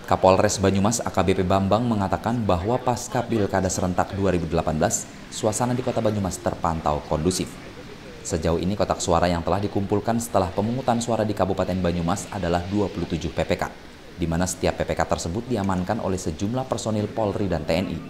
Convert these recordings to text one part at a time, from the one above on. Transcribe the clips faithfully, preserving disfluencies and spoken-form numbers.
Kapolres Banyumas A K B P Bambang mengatakan bahwa pasca Pilkada serentak dua ribu delapan belas, suasana di Kota Banyumas terpantau kondusif. Sejauh ini kotak suara yang telah dikumpulkan setelah pemungutan suara di Kabupaten Banyumas adalah dua puluh tujuh P P K, di mana setiap P P K tersebut diamankan oleh sejumlah personil Polri dan T N I.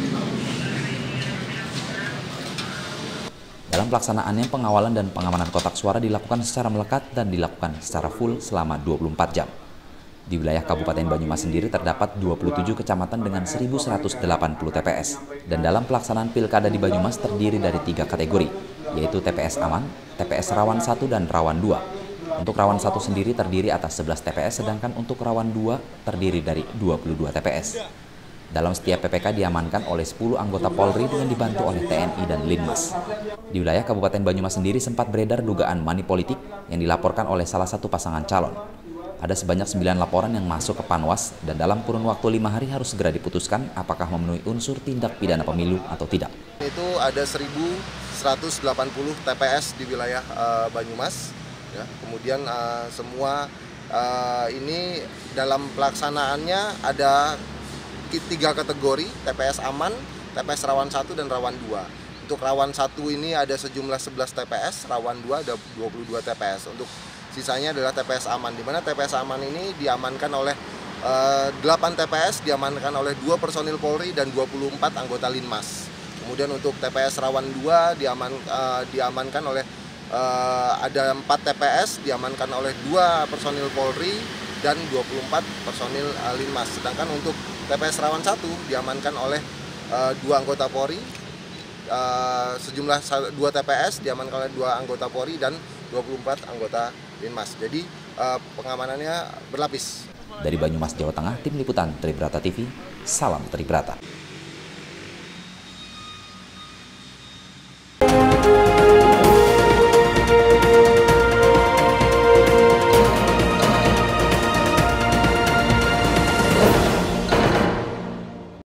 Dalam pelaksanaannya, pengawalan dan pengamanan kotak suara dilakukan secara melekat dan dilakukan secara full selama dua puluh empat jam. Di wilayah Kabupaten Banyumas sendiri terdapat dua puluh tujuh kecamatan dengan seribu seratus delapan puluh T P S. Dan dalam pelaksanaan pilkada di Banyumas terdiri dari tiga kategori, yaitu T P S aman, T P S rawan satu, dan rawan dua. Untuk rawan satu sendiri terdiri atas sebelas T P S, sedangkan untuk rawan dua terdiri dari dua puluh dua T P S. Dalam setiap P P K diamankan oleh sepuluh anggota Polri dengan dibantu oleh T N I dan Linmas. Di wilayah Kabupaten Banyumas sendiri sempat beredar dugaan money politik yang dilaporkan oleh salah satu pasangan calon. Ada sebanyak sembilan laporan yang masuk ke Panwas dan dalam kurun waktu lima hari harus segera diputuskan apakah memenuhi unsur tindak pidana pemilu atau tidak. Itu ada seribu seratus delapan puluh T P S di wilayah uh, Banyumas. Ya. Kemudian uh, semua uh, ini dalam pelaksanaannya ada tiga kategori, T P S aman, T P S rawan satu, dan rawan dua. Untuk rawan satu ini ada sejumlah sebelas T P S, rawan dua ada dua puluh dua T P S. Untuk sisanya adalah T P S aman, di mana T P S aman ini diamankan oleh uh, delapan T P S, diamankan oleh dua personil Polri dan dua puluh empat anggota Linmas. Kemudian untuk T P S rawan dua diaman, uh, diamankan oleh uh, ada empat T P S, diamankan oleh dua personil Polri dan dua puluh empat personil uh, Linmas. Sedangkan untuk T P S rawan satu diamankan oleh uh, dua anggota Polri, uh, sejumlah dua T P S diamankan oleh dua anggota Polri dan dua puluh empat anggota Linmas. Jadi uh, pengamanannya berlapis. Dari Banyumas, Jawa Tengah, Tim Liputan Tribrata T V, salam Tribrata.